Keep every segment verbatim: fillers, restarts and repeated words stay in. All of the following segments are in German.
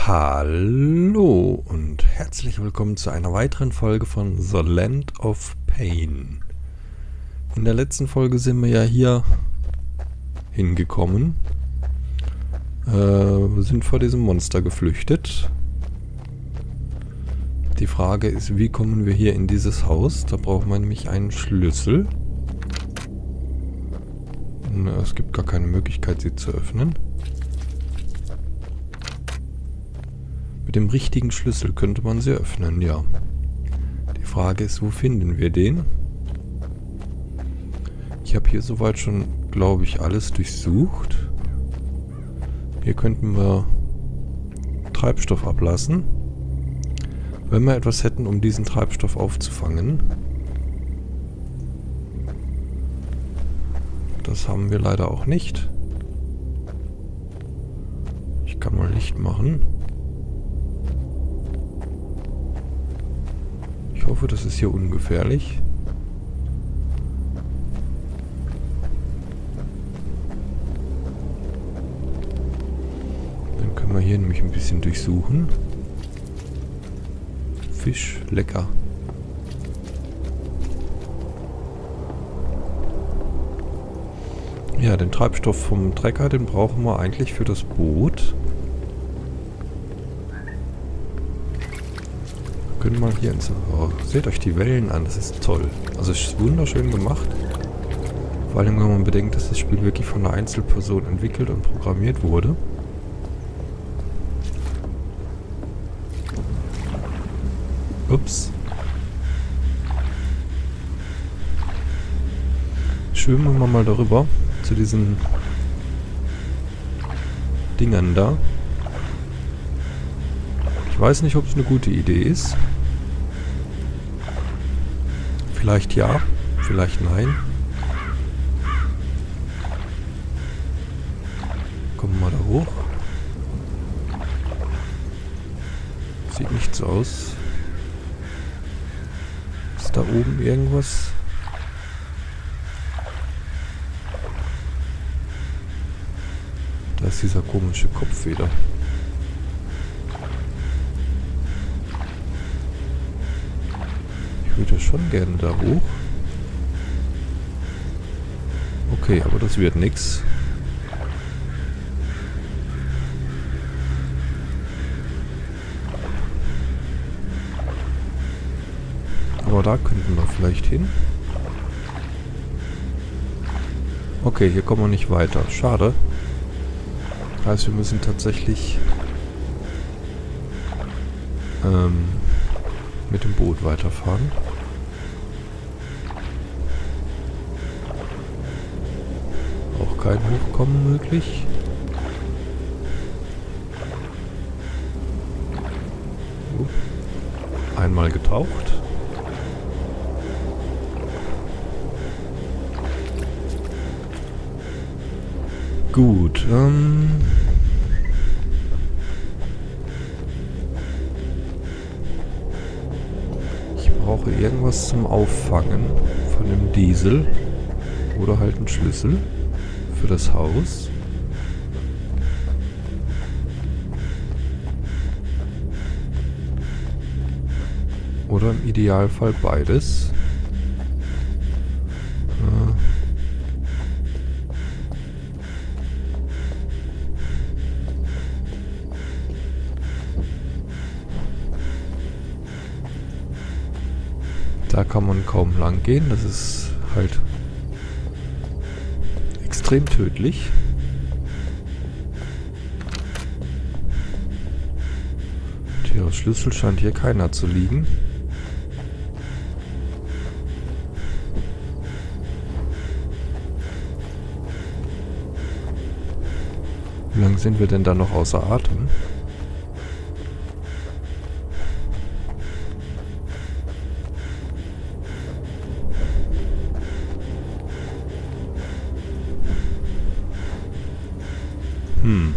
Hallo und herzlich willkommen zu einer weiteren Folge von The Land of Pain. In der letzten Folge sind wir ja hier hingekommen. Äh, wir sind vor diesem Monster geflüchtet. Die Frage ist, wie kommen wir hier in dieses Haus? Da braucht man nämlich einen Schlüssel. Na, es gibt gar keine Möglichkeit, sie zu öffnen. Mit dem richtigen Schlüssel könnte man sie öffnen, ja. Die Frage ist, wo finden wir den? Ich habe hier soweit schon, glaube ich, alles durchsucht. Hier könnten wir Treibstoff ablassen. Wenn wir etwas hätten, um diesen Treibstoff aufzufangen. Das haben wir leider auch nicht. Ich kann mal Licht machen. Ich hoffe, das ist hier ungefährlich. Dann können wir hier nämlich ein bisschen durchsuchen. Fisch, lecker. Ja, den Treibstoff vom Trecker, den brauchen wir eigentlich für das Boot. Wir können mal hier ins... Oh, seht euch die Wellen an, das ist toll. Also es ist wunderschön gemacht. Vor allem, wenn man bedenkt, dass das Spiel wirklich von einer Einzelperson entwickelt und programmiert wurde. Ups. Schwimmen wir mal darüber, zu diesen Dingern da. Ich weiß nicht, ob es eine gute Idee ist. Vielleicht ja, vielleicht nein. Kommen wir da hoch. Sieht nicht so aus. Ist da oben irgendwas? Da ist dieser komische Kopf wieder. Ich würde schon gerne da hoch. Okay, aber das wird nix. Aber da könnten wir vielleicht hin. Okay, hier kommen wir nicht weiter. Schade. Heißt, wir müssen tatsächlich ähm, mit dem Boot weiterfahren. Auch kein Hochkommen möglich. Uh. Einmal getaucht. Gut, ähm... ich brauche irgendwas zum Auffangen von dem Diesel. Oder halt einen Schlüssel für das Haus. Oder im Idealfall beides. Äh Da kann man kaum lang gehen, das ist halt extrem tödlich. Tja, Schlüssel scheint hier keiner zu liegen. Wie lange sind wir denn da noch außer Atem? Hm.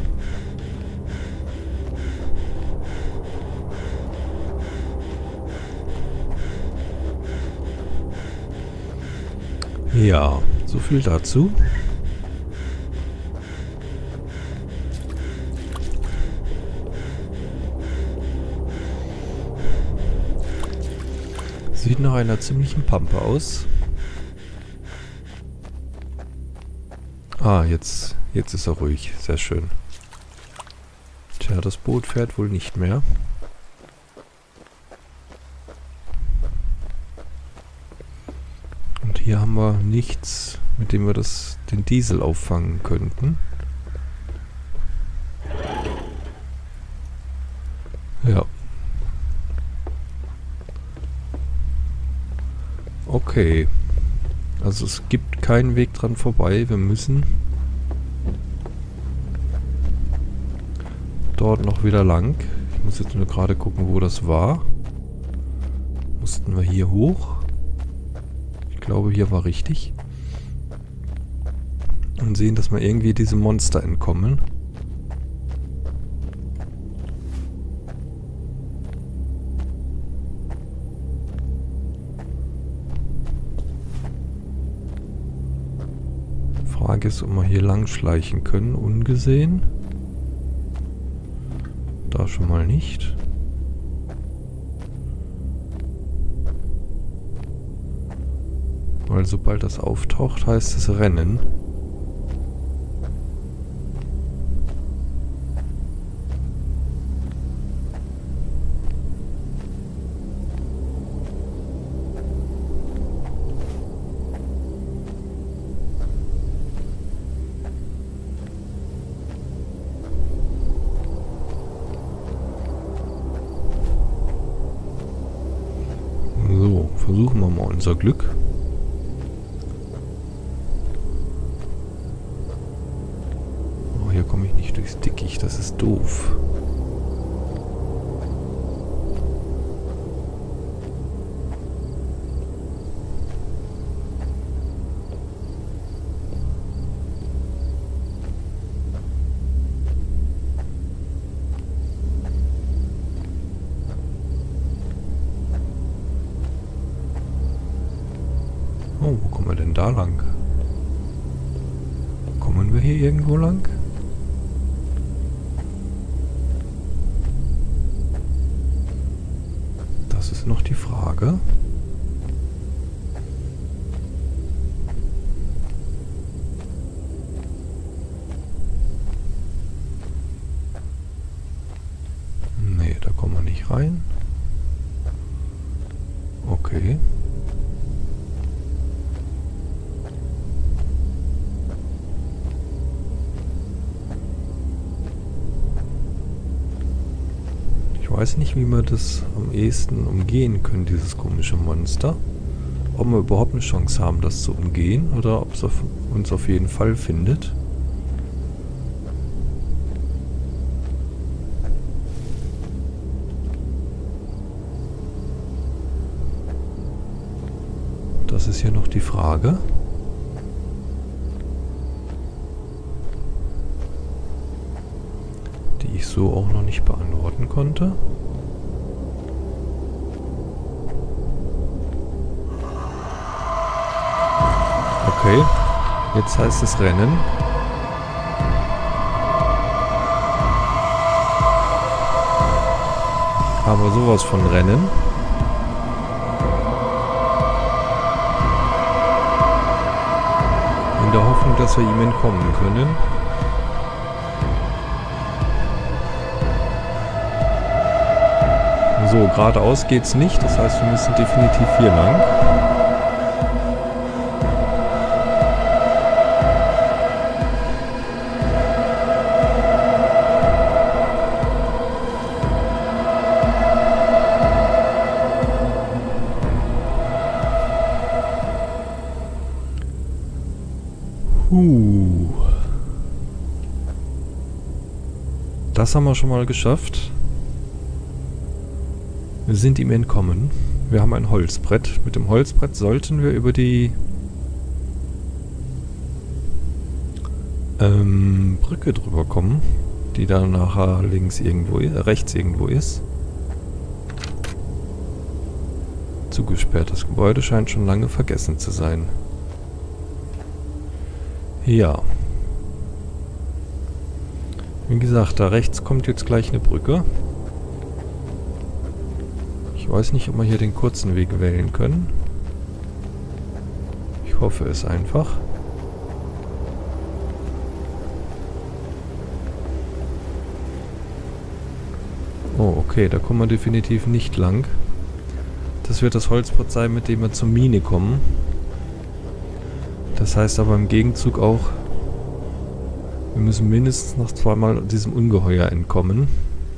Ja, so viel dazu. Sieht nach einer ziemlichen Pampe aus. Ah, jetzt, jetzt ist er ruhig. Sehr schön. Tja, das Boot fährt wohl nicht mehr. Und hier haben wir nichts, mit dem wir das, den Diesel auffangen könnten. Ja. Okay. Also es gibt keinen Weg dran vorbei. Wir müssen dort noch wieder lang. Ich muss jetzt nur gerade gucken, wo das war. Mussten wir hier hoch? Ich glaube, hier war richtig. Und sehen, dass wir irgendwie diesem Monster entkommen. Frage ist, ob wir hier lang schleichen können, ungesehen. Da schon mal nicht. Weil sobald das auftaucht, heißt es rennen. So, versuchen wir mal unser Glück. Oh, hier komme ich nicht durchs Dickicht, das ist doof. Oh, wo kommen wir denn da lang? Kommen wir hier irgendwo lang? Das ist noch die Frage. Nee, da kommen wir nicht rein. Okay. Ich weiß nicht, wie wir das am ehesten umgehen können, dieses komische Monster. Ob wir überhaupt eine Chance haben, das zu umgehen, oder ob es auf uns auf jeden Fall findet. Das ist hier noch die Frage. Die ich so auch noch nicht beantworten konnte. Okay, jetzt heißt es Rennen. Aber sowas von Rennen. In der Hoffnung, dass wir ihm entkommen können. So, geradeaus geht's nicht, das heißt, wir müssen definitiv hier lang. Huh. Das haben wir schon mal geschafft. Wir sind ihm entkommen. Wir haben ein Holzbrett. Mit dem Holzbrett sollten wir über die ähm, Brücke drüber kommen, die dann nachher links irgendwo, äh, rechts irgendwo ist. Zugesperrt. Das Gebäude scheint schon lange vergessen zu sein. Ja. Wie gesagt, da rechts kommt jetzt gleich eine Brücke. Ich Ich weiß nicht, ob wir hier den kurzen Weg wählen können. Ich hoffe es einfach. Oh, okay, da kommen wir definitiv nicht lang. Das wird das Holzbrett sein, mit dem wir zur Mine kommen. Das heißt aber im Gegenzug auch, wir müssen mindestens noch zweimal diesem Ungeheuer entkommen.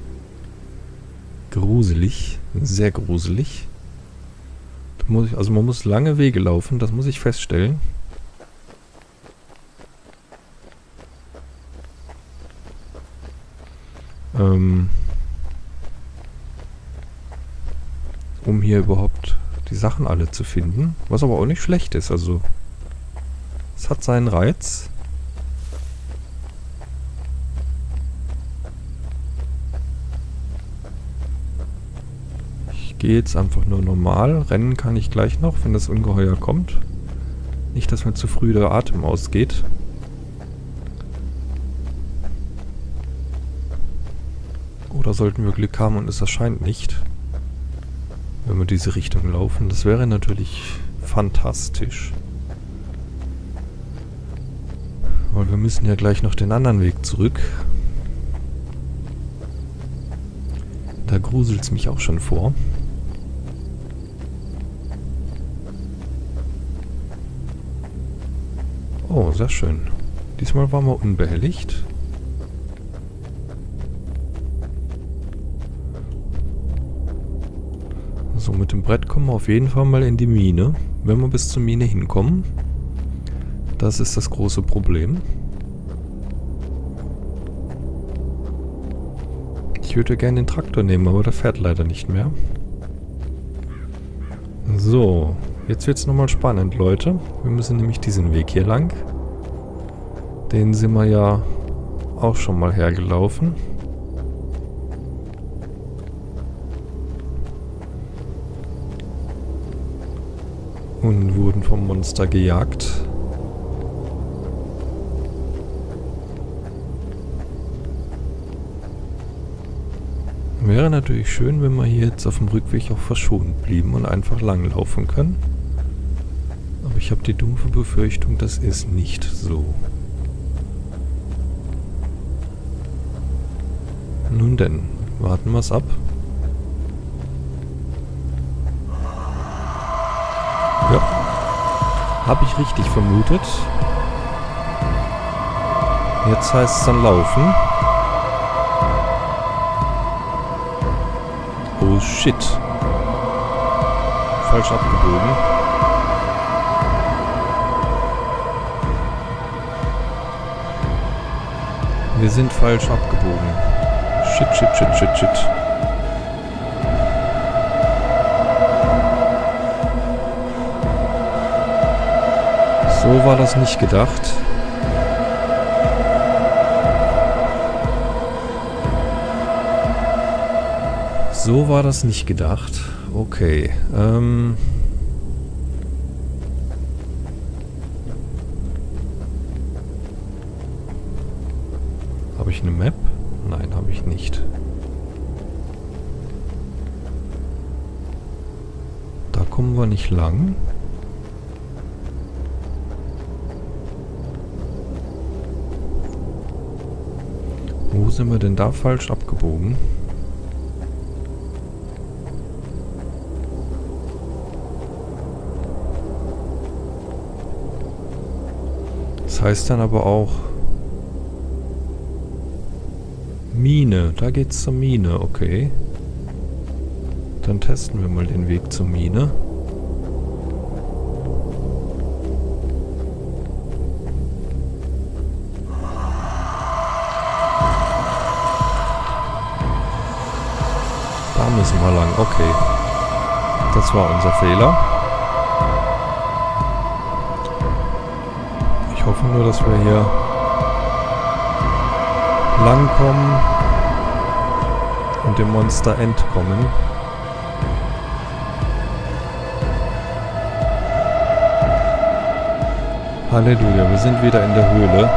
Gruselig, sehr gruselig. Da muss ich, also man muss lange Wege laufen, das muss ich feststellen. Ähm... um hier überhaupt die Sachen alle zu finden. Was aber auch nicht schlecht ist, also es hat seinen Reiz. Ich gehe jetzt einfach nur normal. Rennen kann ich gleich noch, wenn das Ungeheuer kommt. Nicht, dass mir zu früh der Atem ausgeht. Oder sollten wir Glück haben und es erscheint nicht. Wenn wir diese Richtung laufen. Das wäre natürlich fantastisch. Weil wir müssen ja gleich noch den anderen Weg zurück. Da gruselt es mich auch schon vor. Oh, sehr schön. Diesmal waren wir unbehelligt. So, mit dem Brett kommen wir auf jeden Fall mal in die Mine. Wenn wir bis zur Mine hinkommen. Das ist das große Problem. Ich würde gerne den Traktor nehmen, aber der fährt leider nicht mehr. So, jetzt wird es nochmal spannend, Leute. Wir müssen nämlich diesen Weg hier lang. Den sind wir ja auch schon mal hergelaufen. Und wurden vom Monster gejagt. Wäre natürlich schön, wenn wir hier jetzt auf dem Rückweg auch verschont blieben und einfach langlaufen können. Aber ich habe die dumpfe Befürchtung, das ist nicht so. Nun denn, warten wir es ab. Ja, habe ich richtig vermutet. Jetzt heißt es dann laufen. Oh shit. Falsch abgebogen. Wir sind falsch abgebogen. Shit, shit, shit, shit, shit. So war das nicht gedacht. So war das nicht gedacht. Okay. Ähm. Habe ich eine Map? Nein, habe ich nicht. Da kommen wir nicht lang. Wo sind wir denn da falsch abgebogen? Das heißt dann aber auch Mine. Da geht's zur Mine, okay. Dann testen wir mal den Weg zur Mine. Da müssen wir lang, okay. Das war unser Fehler. Ich hoffe nur, dass wir hier langkommen und dem Monster entkommen. Halleluja, wir sind wieder in der Höhle.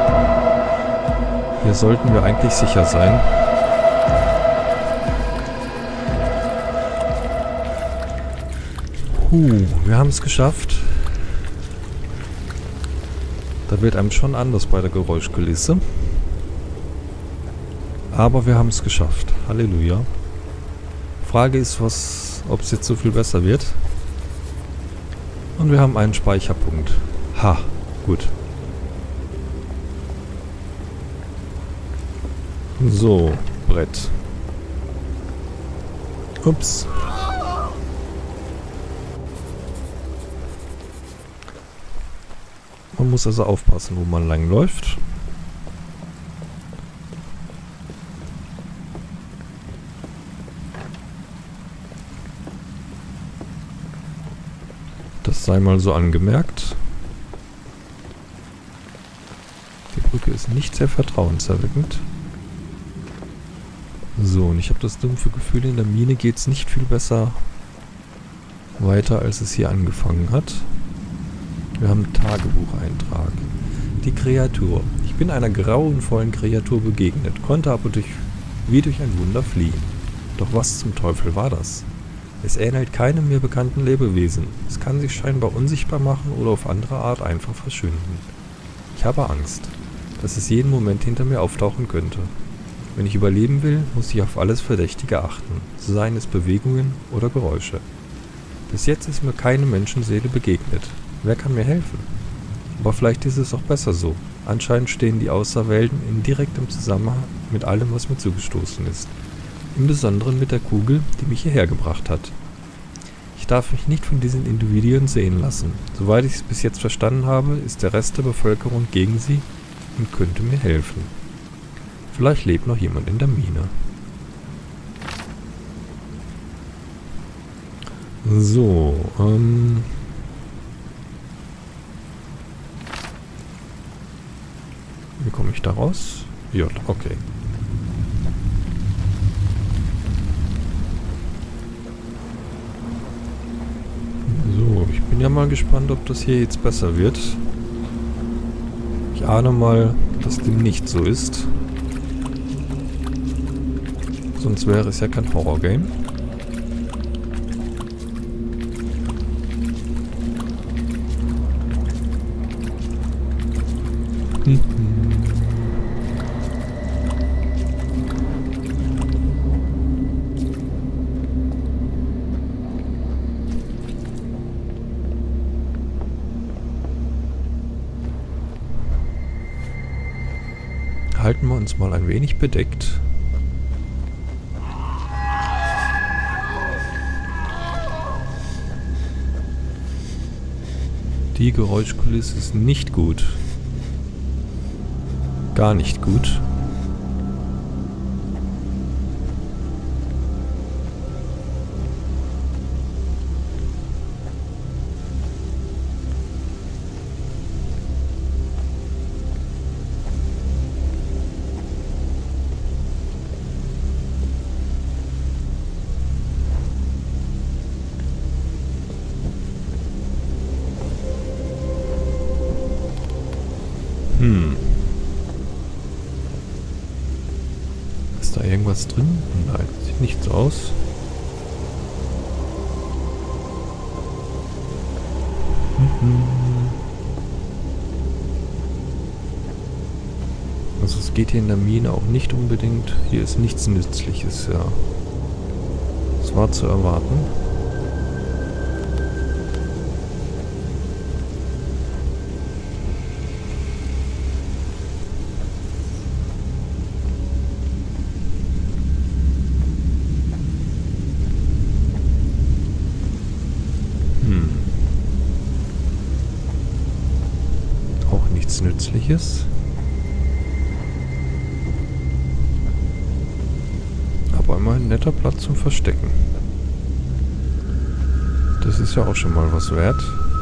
Hier sollten wir eigentlich sicher sein. Huh, wir haben es geschafft. Da wird einem schon anders bei der Geräuschkulisse. Aber wir haben es geschafft. Halleluja. Frage ist, was, ob es jetzt so viel besser wird. Und wir haben einen Speicherpunkt. Ha, gut. So, Brett. Ups. Man muss also aufpassen, wo man lang läuft. Das sei mal so angemerkt. Die Brücke ist nicht sehr vertrauenserweckend. So, und ich habe das dumpfe Gefühl, in der Mine geht es nicht viel besser weiter, als es hier angefangen hat. Wir haben einen Tagebucheintrag. Die Kreatur. Ich bin einer grauenvollen Kreatur begegnet, konnte aber durch, wie durch ein Wunder fliehen. Doch was zum Teufel war das? Es ähnelt keinem mir bekannten Lebewesen. Es kann sich scheinbar unsichtbar machen oder auf andere Art einfach verschwinden. Ich habe Angst, dass es jeden Moment hinter mir auftauchen könnte. Wenn ich überleben will, muss ich auf alles Verdächtige achten, so seien es Bewegungen oder Geräusche. Bis jetzt ist mir keine Menschenseele begegnet. Wer kann mir helfen? Aber vielleicht ist es auch besser so. Anscheinend stehen die Außerwelten in direktem Zusammenhang mit allem, was mir zugestoßen ist. Im Besonderen mit der Kugel, die mich hierher gebracht hat. Ich darf mich nicht von diesen Individuen sehen lassen. Soweit ich es bis jetzt verstanden habe, ist der Rest der Bevölkerung gegen sie und könnte mir helfen. Vielleicht lebt noch jemand in der Mine. So, ähm... wie komme ich da raus? Ja, okay. So, ich bin ja mal gespannt, ob das hier jetzt besser wird. Ich ahne mal, dass dem nicht so ist. Sonst wäre es ja kein Horror-Game. Hm. Halten wir uns mal ein wenig bedeckt. Die Geräuschkulisse ist nicht gut. Gar nicht gut. Hm. Ist da irgendwas drin? Nein, sieht nicht so aus. Also es geht hier in der Mine auch nicht unbedingt. Hier ist nichts Nützliches, ja. Das war zu erwarten. Nützliches. Aber immer ein netter Platz zum Verstecken. Das ist ja auch schon mal was wert.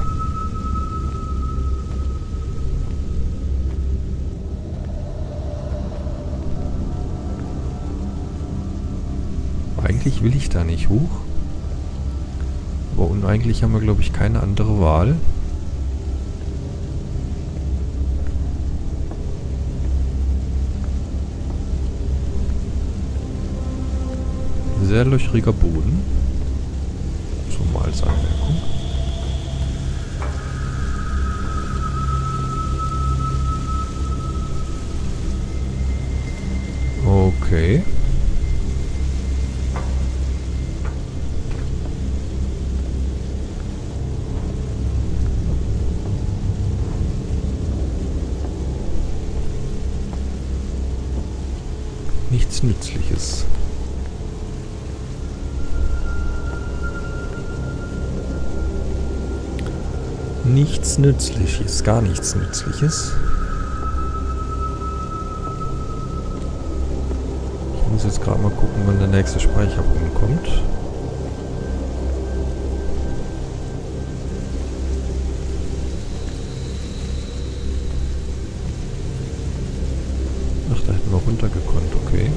Eigentlich will ich da nicht hoch. Aber uneigentlich haben wir, glaube ich, keine andere Wahl. Sehr löchriger Boden. So mal als Anmerkung. Okay. Nichts Nützliches. Nichts Nützliches, gar nichts Nützliches. Ich muss jetzt gerade mal gucken, wann der nächste Speicherpunkt kommt. Ach, da hätten wir runtergekonnt, okay.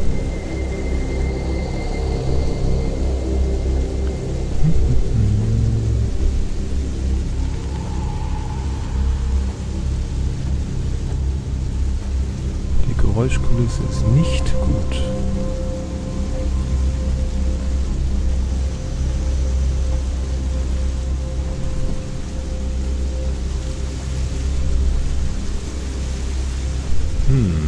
Die Geräuschkulisse ist nicht gut. Hm.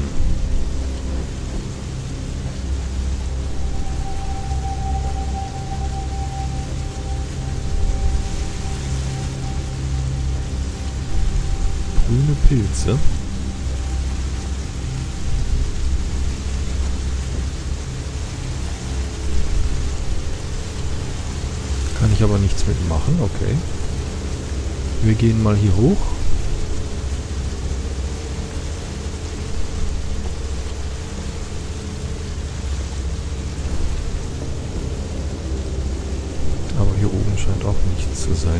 Grüne Pilze. Kann ich aber nichts mitmachen, okay. Wir gehen mal hier hoch. Aber hier oben scheint auch nichts zu sein.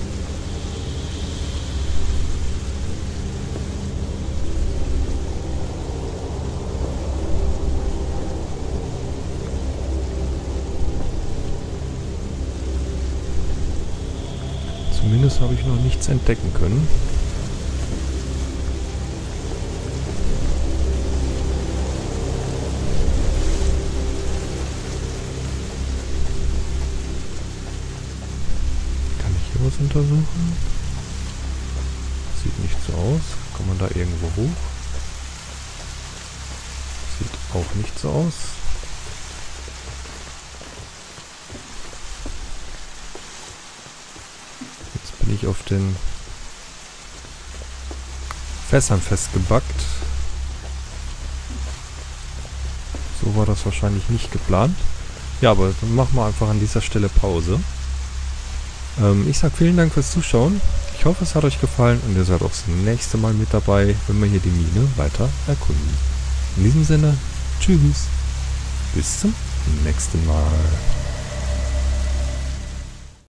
Zumindest habe ich noch nichts entdecken können. Kann ich hier was untersuchen? Sieht nicht so aus. Kann man da irgendwo hoch? Sieht auch nicht so aus. Bin ich auf den Fässern festgebackt. So war das wahrscheinlich nicht geplant. Ja, aber dann machen wir einfach an dieser Stelle Pause. Ähm, ich sage vielen Dank fürs Zuschauen. Ich hoffe, es hat euch gefallen und ihr seid auch das nächste Mal mit dabei, wenn wir hier die Mine weiter erkunden. In diesem Sinne, tschüss. Bis zum nächsten Mal.